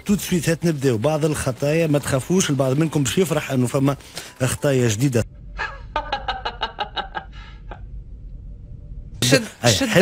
تو سويت نبداو بعض الخطايا، ما تخافوش البعض منكم باش يفرح انه فما خطايا جديده. شد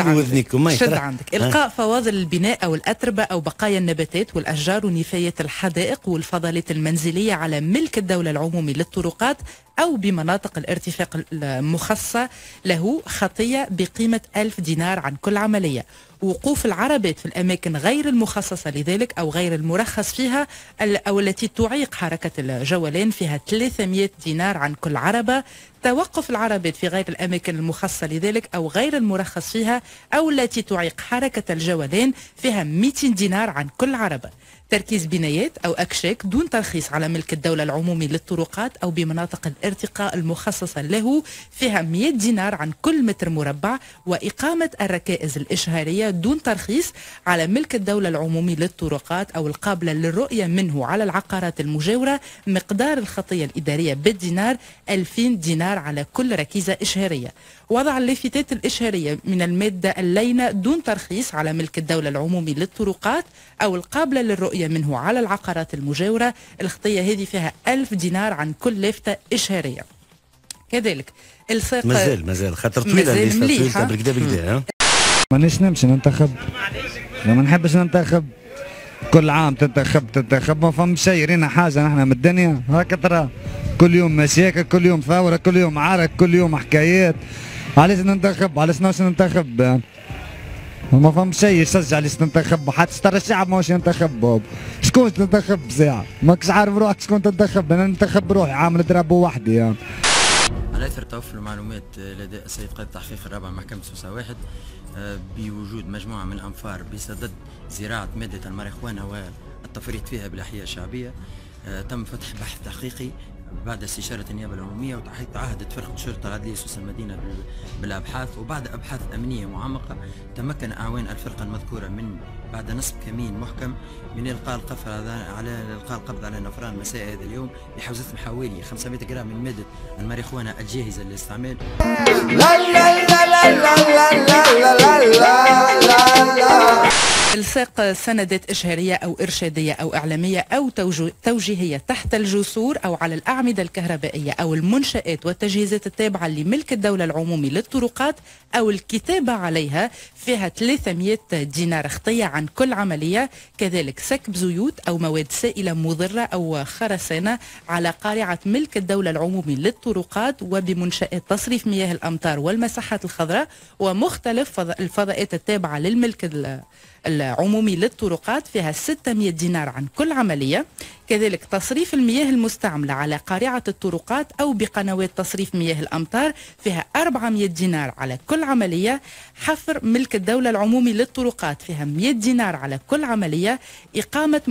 عندك إلقاء فواضل البناء أو الأتربة أو بقايا النباتات والأشجار ونفايات الحدائق والفضلات المنزلية على ملك الدولة العمومي للطرقات أو بمناطق الارتفاق المخصصة له خطية بقيمة 1000 دينار عن كل عملية. وقوف العربات في الأماكن غير المخصصة لذلك أو غير المرخص فيها أو التي تعيق حركة الجولان فيها 300 دينار عن كل عربة. توقف العربات في غير الأماكن المخصصة لذلك أو غير المرخص فيها أو التي تعيق حركة الجولان فيها 200 دينار عن كل عربة. تركيز بنايات أو أكشاك دون ترخيص على ملك الدولة العمومي للطرقات أو بمناطق الارتقاء المخصصة له فيها 100 دينار عن كل متر مربع. وإقامة الركائز الإشهارية دون ترخيص على ملك الدولة العمومي للطرقات أو القابلة للرؤية منه على العقارات المجاورة مقدار الخطية الإدارية بالدينار 2000 دينار على كل ركيزة إشهارية. وضع اللافتات الإشهارية من المادة اللينة دون ترخيص على ملك الدولة العمومي للطرقات أو القابلة للرؤية منه على العقارات المجاورة، الخطية هذه فيها 1000 دينار عن كل لافتة إشهارية. كذلك الساق مازال خاطر طويلة مليحة بالكدا مانيش نمشي ننتخب، ما نحبش ننتخب، كل عام تنتخب ما فهمش شيء. رينا حاجة نحن من الدنيا هكا ترى، كل يوم مشاكل، كل يوم ثورة، كل يوم عرك، كل يوم حكايات. علاش ننتخب؟ علاش ناش ننتخب؟ ما فهمش شيء يشجع ليش تنتخب، حتى ترى الشعب ماهوش ينتخب. شكون تنتخب ساعة؟ ماكش عارف روحك شكون تنتخب، انا ننتخب روحي عامل ضرب وحدي يعني. على اثر توفر المعلومات لدى السيد قائد التحقيق الرابع محكمة سوسة واحد بوجود مجموعة من الأنفار بصدد زراعة مادة الماريخوانا والتفريط فيها بالأحياء الشعبية، تم فتح بحث تحقيقي بعد استشارة النيابة العمومية وتعهدت فرقة شرطة العدلية سوسة المدينة بالأبحاث. وبعد أبحاث أمنية معمقة تمكن أعوان الفرقة المذكورة من بعد نصب كمين محكم من إلقاء القبض على نفران مساء هذا اليوم بحوزتهم حوالي 500 جرام من مادة الماريخوانا الجاهزة للاستعمال. الساق سندات إشهارية أو إرشادية أو إعلامية أو توجيهية تحت الجسور أو على الأعمدة الكهربائية أو المنشآت والتجهيزات التابعة لملك الدولة العمومي للطرقات أو الكتابة عليها فيها 300 دينار خطية عن كل عملية. كذلك سكب زيوت أو مواد سائلة مضرة أو خرسانة على قارعة ملك الدولة العمومي للطرقات وبمنشآت تصريف مياه الأمطار والمساحات الخضراء ومختلف الفضاءات التابعة للملك العمومي للطرقات فيها 600 دينار عن كل عملية. كذلك تصريف المياه المستعملة على قارعة الطرقات أو بقنوات تصريف مياه الأمطار فيها 400 دينار على كل عملية. حفر ملك الدولة العمومي للطرقات فيها 100 دينار على كل عملية. إقامة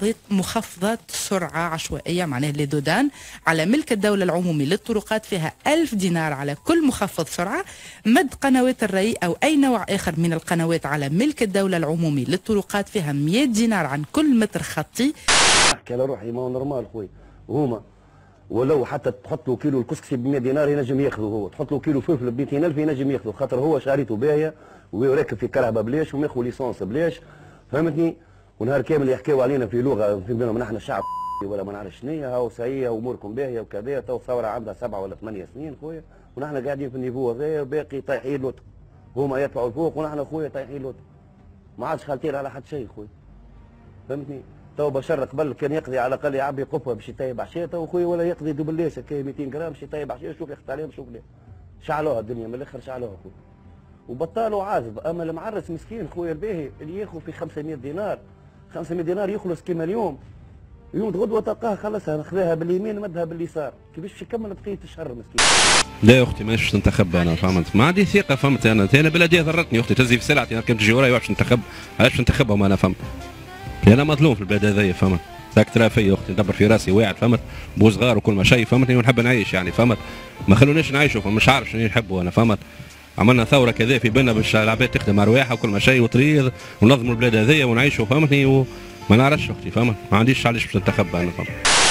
مخفضات سرعة عشوائية معناه لدودان على ملك الدولة العمومي للطرقات فيها 1000 دينار على كل مخفض سرعة. مد قنوات الري أو أي نوع آخر من القنوات على ملك الدولة العمومي للطرقات فيها 100 دينار عن كل متر خطي. احكي على روحي ما هو نورمال خويا، وهما ولو حتى تحط له كيلو الكسكسي ب 100 دينار ينجم ياخذه، هو تحط له كيلو فلفل ب 200,000 ينجم ياخذه، خاطر هو شاريته باهيه وراكب في كرهبه بلاش وماخذ ليسونس بلاش، فهمتني؟ ونهار كامل يحكيو علينا في لغه في بينهم نحن الشعب ولا ما نعرفش شنيا، هاو سعيه اموركم باهيه وكذا، تو الثوره عندها 7 ولا 8 سنين خويا، ونحن قاعدين في النيفو هذايا باقي طايحين لوط، هما يطلعوا لفوق ونحن خويا طايحين لوط، ما عادش خالطين على حد شيء خويا، فهمتني؟ تو بشر قبل كان يقضي على الاقل يعبي قفوه باش يطيب عشيه، تو خويا ولا يقضي دوبلاش هكا 200 جرام باش يطيب عشيه، شوف ياخذ عليهم شوف لا شعلوها الدنيا من الاخر شعلوها خويا وبطلوا عازب. اما المعرس مسكين خويا الباهي اللي ياخذ في 500 دينار 500 دينار يخلص كيما اليوم غدوه تلقاها خلصها خذاها باليمين مدها باليسار، كيفاش باش يكمل بقيه الشهر مسكين. لا يا اختي مانيش ننتخب انا، فهمت؟ ما عندي ثقه، فهمت؟ انا بلديه ضرتني اختي تهزي في سلعتي، انا كنت تجي وراي باش ننتخب، علاش ننتخبهم انا؟ فهمت؟ انا مظلوم في البلاد هذيا، فهمت؟ ذاك ترى فيا اختي ندبر في راسي واعد، فهمت؟ بوصغار وكل ما شيء، فهمتني؟ ونحب نعيش يعني، فهمت؟ ما خلونيش نعيشوا، مش عارف شنو نحبوا انا، فهمت؟ عملنا ثوره كذا في بالنا باش العباد تخدم ارواحها وكل ما شيء وتريض وننظموا البلاد هذيا ونعيشوا، فهمتني؟ وما نعرفش اختي، فهمت؟ ما عنديش علاش باش ننتخب انا، فهمت؟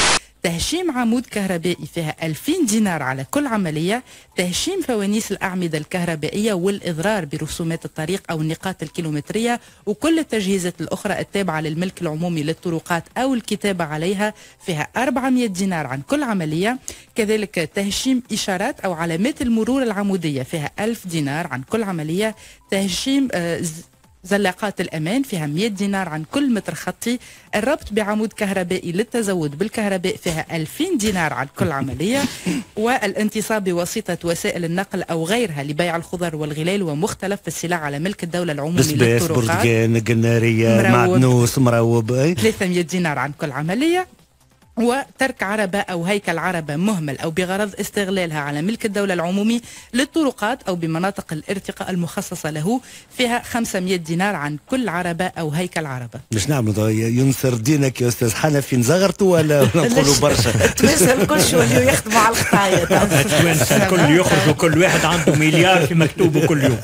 تهشيم عمود كهربائي فيها 2000 دينار على كل عملية، تهشيم فوانيس الأعمدة الكهربائية والإضرار برسومات الطريق أو النقاط الكيلومترية وكل التجهيزات الأخرى التابعة للملك العمومي للطرقات أو الكتابة عليها فيها 400 دينار عن كل عملية. كذلك تهشيم إشارات أو علامات المرور العمودية فيها 1000 دينار عن كل عملية. تهشيم زلاقات الأمان فيها 100 دينار عن كل متر خطي. الربط بعمود كهربائي للتزود بالكهرباء فيها 2000 دينار عن كل عملية. والانتصاب بواسطة وسائل النقل أو غيرها لبيع الخضر والغلال ومختلف السلع على ملك الدولة العمومي للطرقات، برتقان، قنارية، معدنوس، مروب، 300 دينار عن كل عملية. وترك عربة أو هيكل عربة مهمل أو بغرض استغلالها على ملك الدولة العمومي للطرقات أو بمناطق الارتقاء المخصصة له فيها 500 دينار عن كل عربة أو هيكل عربة. مش نعملوا ينصر دينك يا أستاذ حنفي، نزغرتوا ولا نقولوا برشا؟ التوانسة الكل شو اللي يخدموا على الخطايا. التوانسة الكل يخرجوا، كل واحد عنده مليار في مكتوبه كل يوم.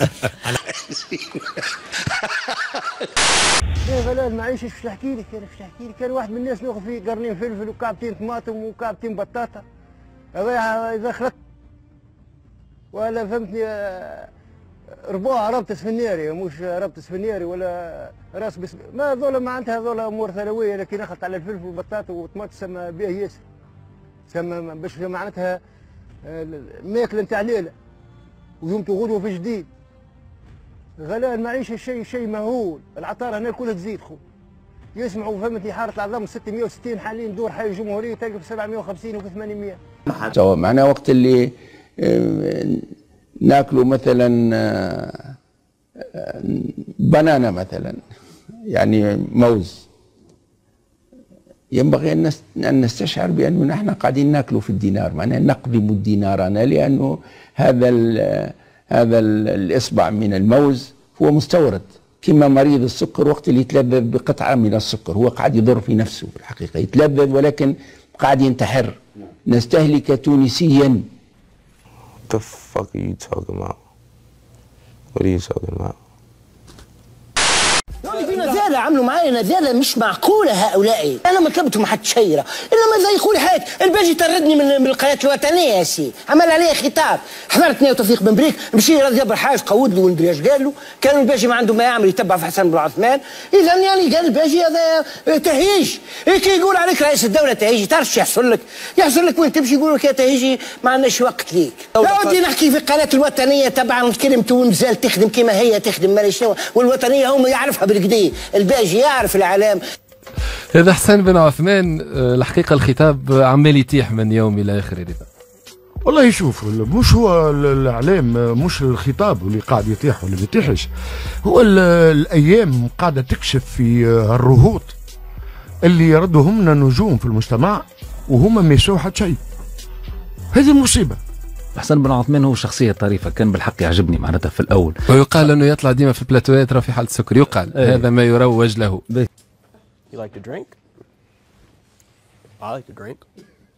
ايه لا معيش ايش نحكي لك، انا ايش نحكي لك؟ كان واحد من الناس ناخذ فيه قرنين فلفل وكعبتين طماطم وكعبتين بطاطا، هذا اذا خلقت ولا فهمتني ربوها ربط سفنيري مش ربط سفنيري ولا راس بس ما هذول معناتها هذول امور ثانويه، لكن اخذت على الفلفل والبطاطا والطماطم سما بها ياسر، سما باش معناتها ماكله نتاع ليله ويوم غدوه في جديد. غلاء المعيشة شيء مهول، العطارة هنا كلها تزيد خو. يسمعوا فهمتني حارة العظام 660 حاليا دور حي الجمهورية تلقى في 750 وفي 800. سواء معناها وقت اللي ناكلوا مثلا بنانا مثلا يعني موز، ينبغي أن نستشعر بأنه نحن قاعدين ناكلوا في الدينار، معناها نقدم دينارنا، لأنه هذا الإصبع من الموز هو مستورد، كما مريض السكر وقت اللي يتلذذ بقطعة من السكر هو قاعد يضر في نفسه في الحقيقة، يتلذذ ولكن قاعد ينتحر. نستهلك تونسيا. What the fuck are you talking about? What are you talking about? في نزالة عملوا معايا نزالة مش معقولة هؤلاء. أنا ما طلبتهم حتى شيرة إلا ما يقول حاجة. الباجي طردني من القناة الوطنية يا سي، عمل عليه خطاب. حضرت أنا وتوفيق بن بريك مشي رضي جبر حاج قود له والدرياج قال له كانوا الباجي ما عنده ما يعمل يتبع في حسن بن عثمان. إذا يعني قال الباجي هذا تهيج. كي يقول عليك رئيس الدولة تهيجي تعرف شو يحصل لك؟ يحصل لك وين تمشي يقولوا لك يا تهيجي ما عندناش وقت ليك. لا ودي نحكي في القناة الوطنية طبعا نتكلم تونس تخدم كما هي تخدم ما شنو، والوطنية هم يعرفها بالكدا. الباجي يعرف العلام. هذا حسن بن عثمان. الحقيقة الخطاب عمال يتيح من يوم إلى آخر. والله شوف مش هو الإعلام، مش الخطاب اللي قاعد يتيح ولا ما يتيحش، هو الأيام قاعدة تكشف في الرهوط اللي يردهم لنا نجوم في المجتمع وهما ما يسووا حتى شيء. هذه المصيبة. حسن بن عثمان هو شخصية طريفة، كان بالحق يعجبني معناتها في الأول، ويقال أنه يطلع ديما في البلاتوات راه في حالة سكر، يقال هذا ما يروج له. You like to drink? I like to drink.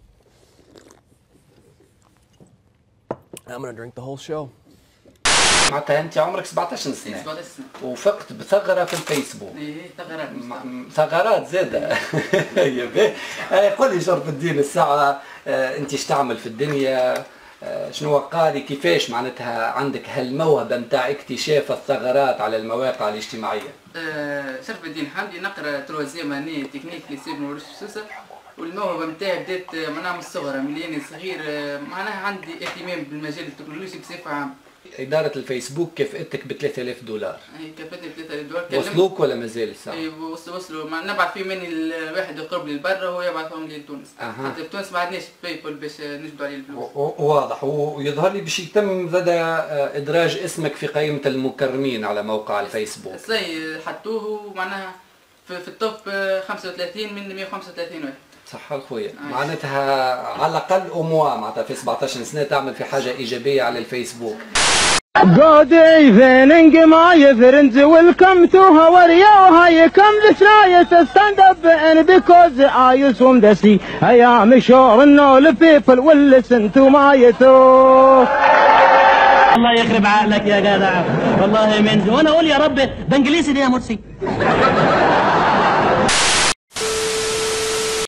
I'm gonna drink the whole show. معناتها انت عمرك 17 سنه وفقت بثغره في الفيسبوك. ثغرات زاده. قول لي شرف الدين الساعه انت ايش تعمل في الدنيا؟ شنو قاري كيفاش معناتها عندك هالموهبه نتاع اكتشاف الثغرات على المواقع الاجتماعيه؟ شرف الدين حمدي نقرا تروزيام اني تكنيك ليسي بن سوسه، والموهبه نتاعي بدات معناها من الصغر، من اللي صغير معناها عندي اهتمام بالمجال التكنولوجي بصفه عامه. إدارة الفيسبوك كافئتك ب $3000. كافئتني ب $3000. وصلوك ولا مازال الساعة؟ اي وصلوا، نبعث فيه مني الواحد يقرب لي لبرا وهو يبعثهم لي لتونس. حتى في تونس ما عندناش باي بال باش نجبدوا عليه الفلوس. واضح، ويظهر لي باش يتم زاد إدراج اسمك في قائمة المكرمين على موقع الفيسبوك. صحيح حطوه معناها في التوب 35 من 135 واحد. صح خويا، معناتها على الأقل معناتها في 17 سنة تعمل في حاجة إيجابية على الفيسبوك. Good evening, my friends. Welcome to our how you come this night to stand up and because I is from the sea. I am sure and all the people will listen to my talk. الله يخرب عقلك يا جدع، والله من وانا اقول يا رب ده انجليزي دي يا مرسي.